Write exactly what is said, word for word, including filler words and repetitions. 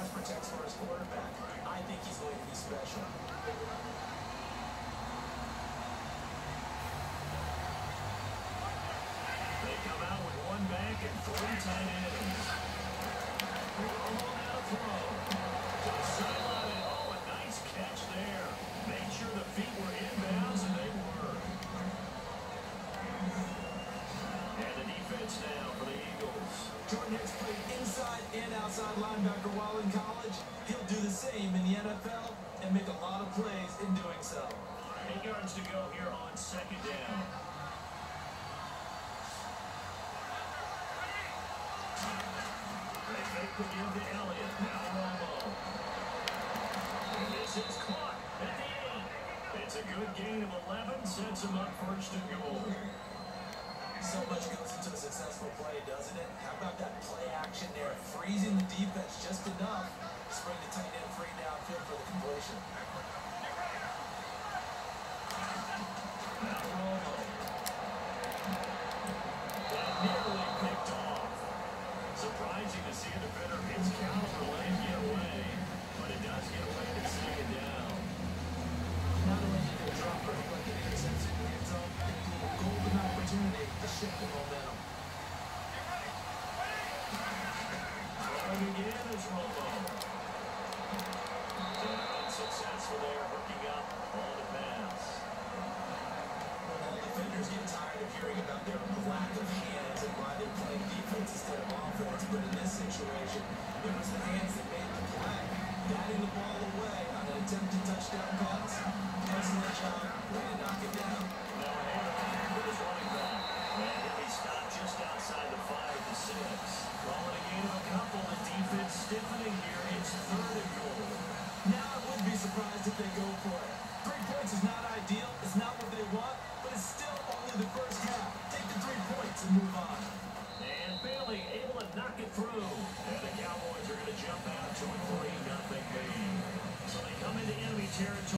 pass protects for his quarterback. I think he's going to be special. They come out with one back and three tight ends. Romo now to throw. To the sideline, and oh, a nice catch there. Made sure the feet were inbounds, and they were. And the defense now for the Eagles. Jordan Hicks played inside and outside linebacker while in college. He'll do the same in the N F L and make a lot of plays in doing so. Eight yards to go here on second down. They fake the give to Elliott. Now Romo. And this is caught at the eight. It's a good gain of eleven. Sets him up first and goal. So much goes into a successful play, doesn't it? How about that play action there? Freezing the defense just enough to spring the tight end free downfield for the completion. Now Romo. That nearly picked off. Surprising to see a defender of his caliber let him get away, but it does get away to second down. Not only did they drop it like an interception in the end zone, it blew a golden opportunity to shift the momentum. Throwing again is Romo. And unsuccessful there, hooking up on the pass. All defenders get tired of hearing about their lack of hands and why they're playing defense instead of offense, but in this situation, it was the hands that made the play. Batting the ball away on an attempted touchdown pass. Excellent job, way to knock it down. Now Hayward with his running back. And he stopped just outside the five to six. Calling a gain of a couple, the defense stiffening here. It's third and goal. Now I wouldn't be surprised if they go for it. Three points is not ideal, it's not what they want, but it's still only the first half. Take the three points and move on. And Bailey able to knock it through. And the Cowboys are going to jump out to a three nothing lead. So they come into enemy territory.